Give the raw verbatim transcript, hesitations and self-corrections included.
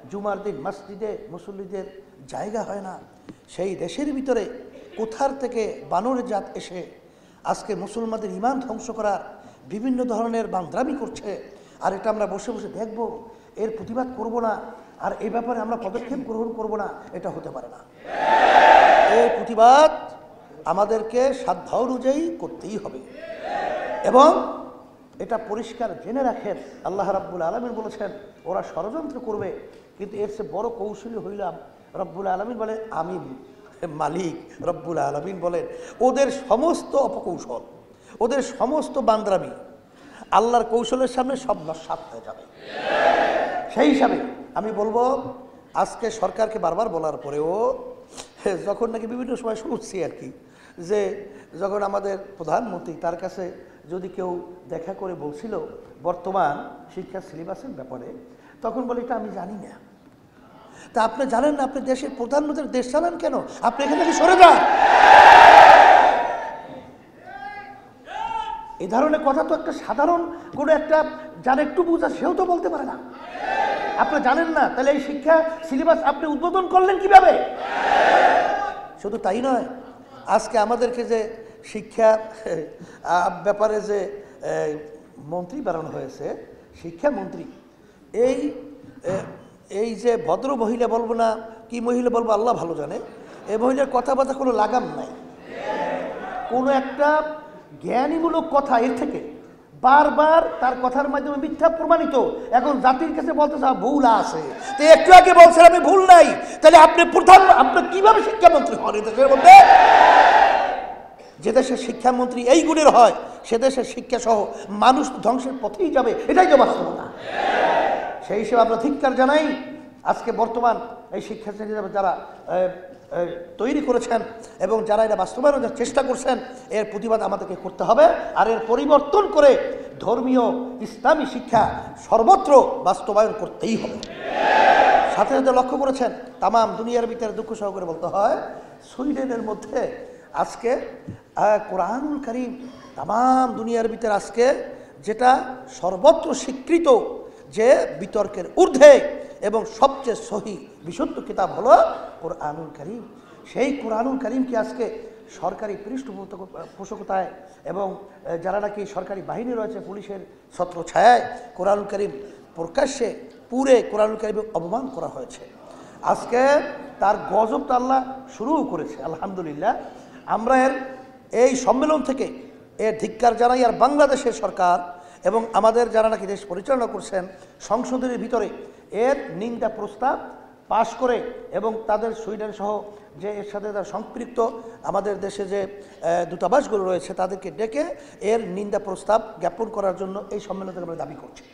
জুমার দিন মসজিদে মুসল্লিদের জায়গা হয় না, সেই দেশের ভিতরে কোথার থেকে বানর জাত এসে আজকে মুসলমানদের ঈমান ধ্বংস করার বিভিন্ন ধরনের বান্দ্রামি করছে, আর এটা আমরা বসে বসে দেখব, এর প্রতিবাদ করব না, আর এই ব্যাপারে আমরা পদক্ষেপ গ্রহণ করব না, এটা হতে পারে না। এই প্রতিবাদ আমাদেরকে সাধ্য অনুযায়ী করতেই হবে। এবং এটা পরিষ্কার জেনে রাখেন, আল্লাহ রাব্বুল আলামিন বলেছেন ওরা ষড়যন্ত্র করবে, কিন্তু এর চেয়ে বড় কৌশলী হইলাম রব্বুল আলামিন বলে আমি মালিক। রব্বুল আলামিন বলেন ওদের সমস্ত অপকৌশল, ওদের সমস্ত বান্দ্রামি আল্লাহর কৌশলের সামনে সব নস্যাৎ হয়ে যাবে। সেই হিসাবে আমি বলবো, আজকে সরকারকে বারবার বলার পরেও যখন নাকি বিভিন্ন সময় শুনছি আর কি, যে যখন আমাদের প্রধানমন্ত্রী তার কাছে যদি কেউ দেখা করে বলছিল বর্তমান শিক্ষা সিলেবাসের ব্যাপারে, তখন বলে এটা আমি জানি না। তা আপনি জানেন না, আপনি দেশের প্রধানমন্ত্রী, দেশ চালান কেন? আপনি এখান থেকে সরে যান। এই ধরনের কথা তো একটা সাধারণ কোনো একটা যার একটু বুঝা সেও তো বলতে পারে না। আপনি জানেন না, তাহলে এই শিক্ষা সিলেবাস আপনি উদ্বোধন করলেন কিভাবে? শুধু তাই নয়, আজকে আমাদেরকে যে শিক্ষা ব্যাপারে যে মন্ত্রী বানানো হয়েছে, শিক্ষামন্ত্রী, এই এই যে ভদ্র মহিলা বলবো না কি মহিলা বলবো আল্লাহ ভালো জানে, এই মহিলার কথাবার্তা কোনো লাগাম নাই, কোনো একটা জ্ঞানীমূলক কথা এর থেকে বারবার তার কথার মাধ্যমে মিথ্যা প্রমাণিত, এখন জাতির কাছে বলতে চাও ভুল আছে। তো একটু আগে বলছেন আমি ভুল নাই, তাহলে আপনি প্রধান, আপনি কিভাবে শিক্ষামন্ত্রী হন এই দেশের মধ্যে? যে দেশের শিক্ষামন্ত্রী এই গুণের হয়, সে দেশের শিক্ষা সহ মানুষ ধ্বংসের পথেই যাবে, এটাই তো বাস্তবতা। সেই হিসেবে আমরা ধিক্কার জানাই আজকে বর্তমান এই শিক্ষার্থী যারা তৈরি করেছেন এবং যারা এটা বাস্তবায়নের চেষ্টা করছেন, এর প্রতিবাদ আমাদেরকে করতে হবে, আর এর পরিবর্তন করে ধর্মীয় ইসলামী শিক্ষা সর্বত্র বাস্তবায়ন করতেই হবে। সাথে সাথে লক্ষ্য করেছেন তামাম দুনিয়ার ভিতরে দুঃখ সহকারে বলতে হয়, সুইডেনের মধ্যে আজকে কোরআনুল কারীম তামাম দুনিয়ার ভিতরে আজকে যেটা সর্বত্র স্বীকৃত যে বিতর্কের ঊর্ধ্বে এবং সবচেয়ে সহি বিশুদ্ধ কিতাব হলো কোরআনুল কারীম। সেই কোরআনুল কারীমকে আজকে সরকারি পৃষ্ঠপোষকতায় এবং যারা নাকি সরকারি বাহিনী রয়েছে পুলিশের ছত্রছায়ায় কোরআনুল কারীম প্রকাশ্যে পুরে কোরআনুল কারীমে অপমান করা হয়েছে। আজকে তার গজব তো আল্লাহ শুরুও করেছে। আলহামদুলিল্লাহ আমরা এর এই সম্মেলন থেকে এর ধিক্কার জানাই, আর বাংলাদেশের সরকার এবং আমাদের যারা নাকি দেশ পরিচালনা করছেন সংসদের ভিতরে এর নিন্দা প্রস্তাব পাশ করে এবং তাদের সুইডেন সহ যে এর সাথে তার সম্পৃক্ত আমাদের দেশে যে দূতাবাসগুলো রয়েছে তাদেরকে ডেকে এর নিন্দা প্রস্তাব জ্ঞাপন করার জন্য এই সম্মেলন থেকে আমরা দাবি করছি।